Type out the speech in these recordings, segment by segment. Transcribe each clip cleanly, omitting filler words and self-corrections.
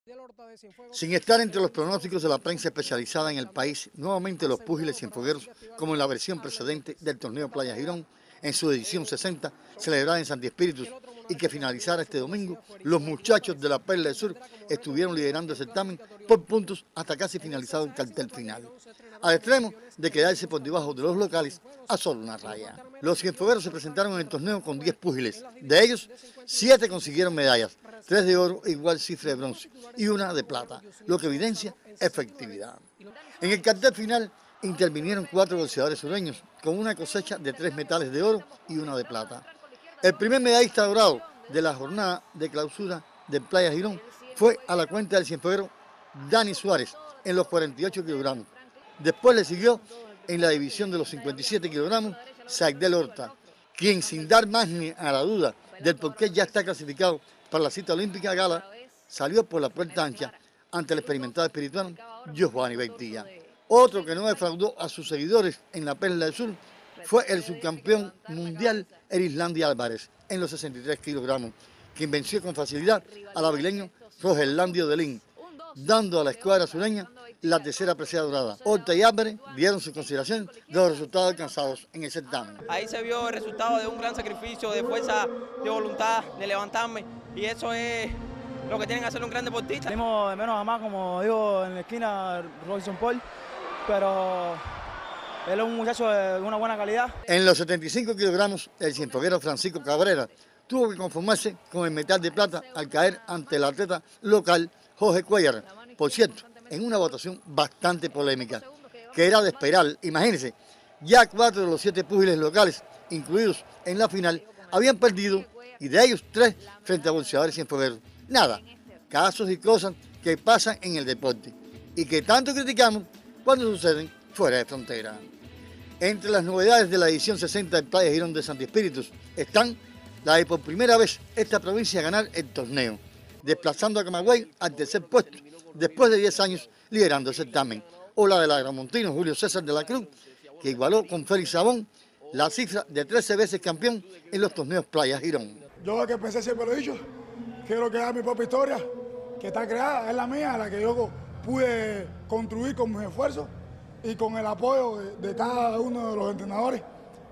Sin estar entre los pronósticos de la prensa especializada en el país, nuevamente los púgiles cienfuegueros, como en la versión precedente del torneo Playa Girón, en su edición 60, celebrada en Santi Espíritus y que finalizara este domingo, los muchachos de la Perla del Sur estuvieron liderando el certamen por puntos hasta casi finalizado el cartel final, al extremo de quedarse por debajo de los locales a solo una raya. Los cienfuegueros se presentaron en el torneo con 10 púgiles, de ellos 7 consiguieron medallas, 3 de oro e igual cifra de bronce y 1 de plata, lo que evidencia efectividad. En el cartel final intervinieron 4 boxeadores sureños con una cosecha de 3 metales de oro y 1 de plata. El primer medallista dorado de la jornada de clausura de Playa Girón fue a la cuenta del cienfueguero Dani Suárez en los 48 kilogramos. Después le siguió en la división de los 57 kilogramos Saigdel Horta, quien sin dar margen a la duda del por qué ya está clasificado para la cita olímpica gala, salió por la puerta ancha ante el experimentado espirituano Giovanni Beitilla. Otro que no defraudó a sus seguidores en la Perla del Sur fue el subcampeón mundial Erislandy Álvarez en los 63 kilogramos, quien venció con facilidad al avileño Rogerlandio Delín, dando a la escuadra sureña la tercera presea dorada. Horta y Álvarez dieron su consideración de los resultados alcanzados en el certamen. Ahí se vio el resultado de un gran sacrificio, de fuerza, de voluntad, de levantarme, y eso es lo que tienen que hacer un gran deportista. Salimos de menos a más, como digo en la esquina Robinson Paul, pero él es un muchacho de una buena calidad. En los 75 kilogramos, el cienfueguero Francisco Cabrera tuvo que conformarse con el metal de plata al caer ante el atleta local Jorge Cuellar. Por cierto, en una votación bastante polémica, que era de esperar. Imagínense, ya 4 de los 7 púgiles locales, incluidos en la final, habían perdido, y de ellos 3 frente a boxeadores cienfuegueros. Nada, casos y cosas que pasan en el deporte y que tanto criticamos cuando suceden fuera de frontera. Entre las novedades de la edición 60 del Playa Girón de Santi Espíritus están la de por primera vez esta provincia ganar el torneo, desplazando a Camagüey al tercer puesto, después de 10 años liderando el certamen, o la del agramontino Julio César de la Cruz, que igualó con Félix Sabón la cifra de 13 veces campeón en los torneos Playa Girón. Yo lo que pensé siempre lo he dicho, quiero crear mi propia historia, que está creada, es la mía, la que yo pude construir con mis esfuerzos y con el apoyo de cada uno de los entrenadores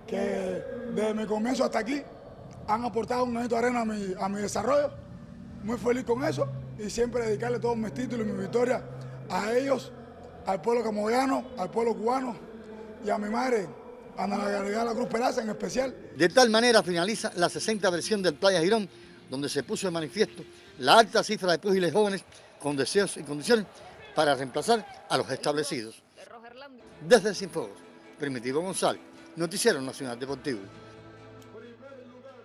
que desde mi comienzo hasta aquí han aportado un granito de arena a mi desarrollo. Muy feliz con eso y siempre dedicarle todos mis títulos y mis victorias a ellos, al pueblo camoyano, al pueblo cubano y a mi madre, Ana la Cruz Peraza en especial. De tal manera finaliza la 60 versión del Playa Girón, donde se puso de manifiesto la alta cifra de púgiles jóvenes con deseos y condiciones para reemplazar a los establecidos. Desde Cienfuegos, Primitivo González, Noticiero Nacional Deportivo.